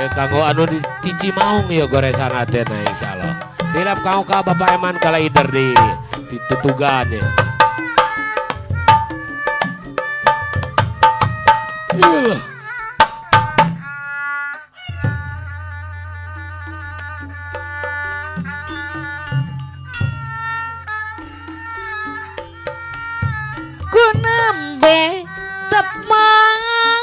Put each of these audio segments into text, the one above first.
kanggo anu di Cimaung ya goresan aden na insyaallah. Tilap kau ka Bapak Eman kala ider di tutugan ya. Ku nembe tepang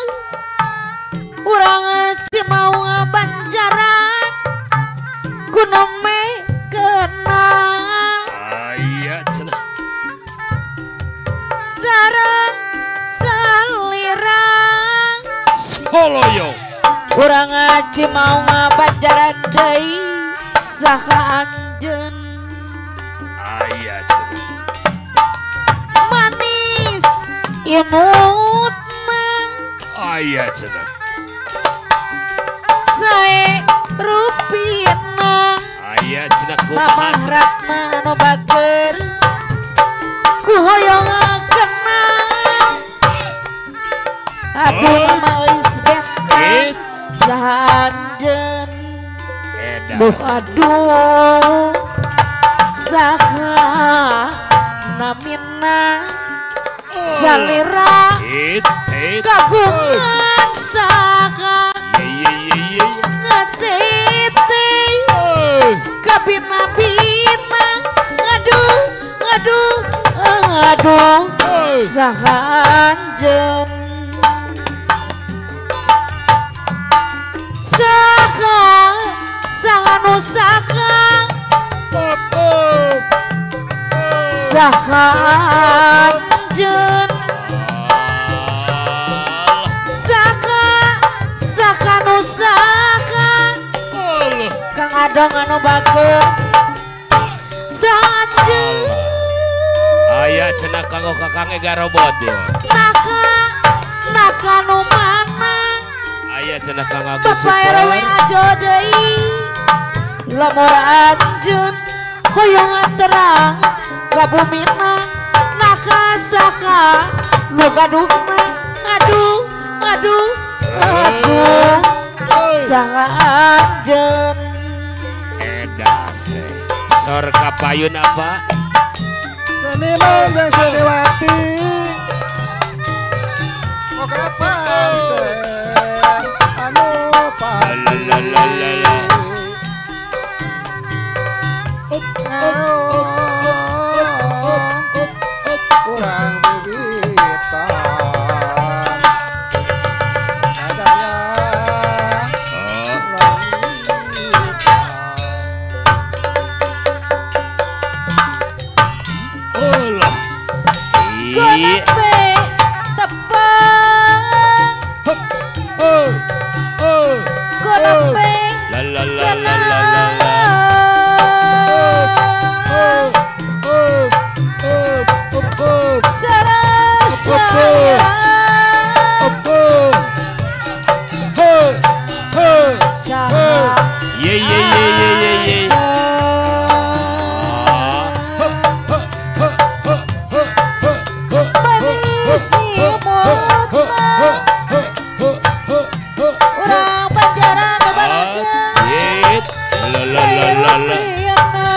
urang Cimaung Banjaran ku nembe kenal Iya cenah. sareng salirang Soloyo. urang Cimaung Banjaran deui saha anjeun Iya cenah. manis imutna Iya cenah. sae rupina Iya cenah Mamah kumaha cenah. Ratna anu bager ku hoyong kenal aduh mama eus bentang saha anjeun buh aduh saha namina salira kagungan saha Iya. ngetiti kabina-bina aduh saha anjeun saha nu saha anjeun saha nu Kang Adong anu bager saha anjeun Aya cenah kanggo kakang ega robot ya. naka nu mana Aya cenah kang Agus Bapak RW ajo deui lamur anjeun hoyongan terang ka bumina naka saka nu gaduhna aduh saha anjeun edase sor kapayun apa Seniman yang Seniwati mau kapan anu pasti kurang bibitan adanya kurang bibitan Konepe tepang konepe sarasaya saha ye Manisi mutna urang Banjaran balageun sayurna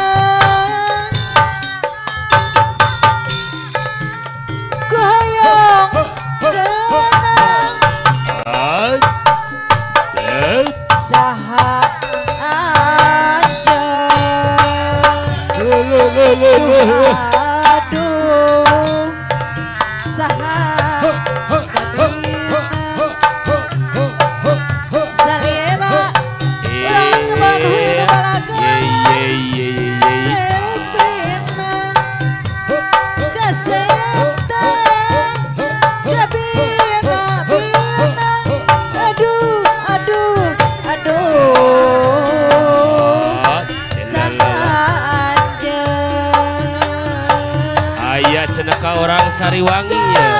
ku hoyong kenang saha anjeun aduh saha salira urang Bandung balageun serupina kesehatan kabina-bina aduh saha anjeun aya cenah ka orang Sariwangi ya.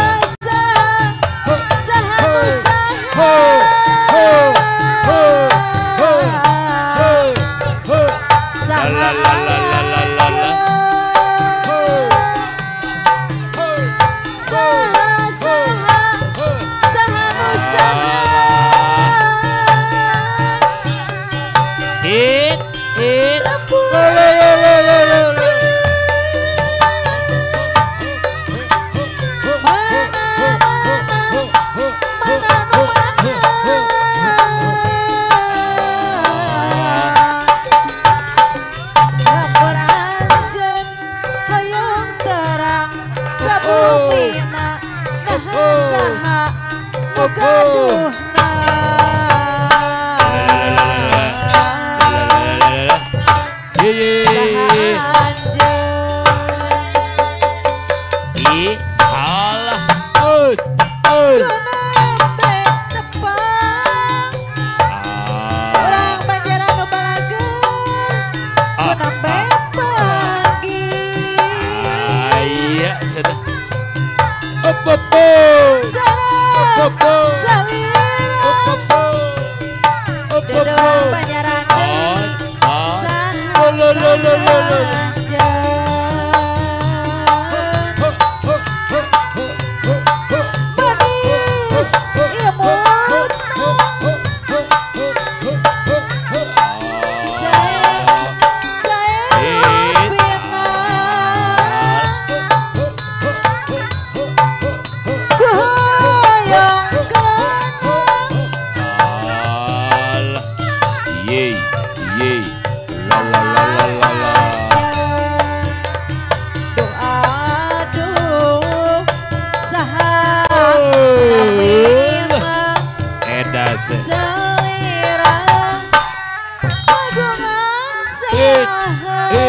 gaduh selera hubungan sah